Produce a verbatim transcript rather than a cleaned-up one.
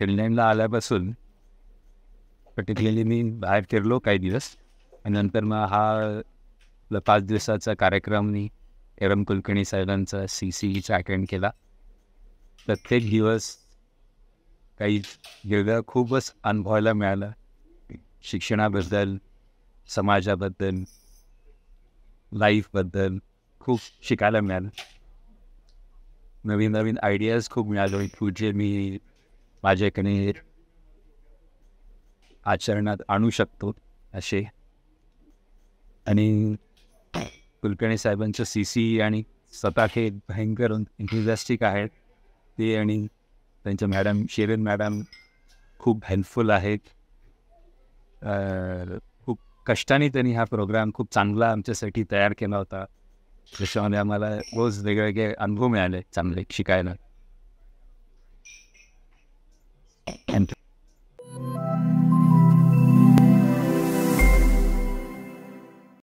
फिनलँडला आल्यापासून पर्टिक्युलरली मी बाहेर फिरलो काही दिवस आणि नंतर मग हा आपला पाच दिवसाचा कार्यक्रम मी एरम कुलकर्णी साहेबांचा सी सीचा अटेंड केला. प्रत्येक दिवस काही वेगळं खूपच अनुभवायला मिळालं. शिक्षणाबद्दल, समाजाबद्दल, लाईफबद्दल खूप शिकायला मिळालं. नवीन नवीन आयडियाज खूप मिळाले पुढे मी माझ्याकडे आचरणात आणू शकतो असे. आणि कुलकर्णी साहेबांचं सी सी आणि स्वतः हे भयंकर एन्थुझियास्टिक आहेत ते, आणि त्यांच्या मॅडम शिरीन मॅडम खूप हेल्पफुल आहेत. खूप कष्टाने त्यांनी हा प्रोग्राम खूप चांगला आमच्यासाठी तयार केला होता. त्याच्यामध्ये आम्हाला रोज वेगवेगळे अनुभव मिळाले चांगले शिकायला.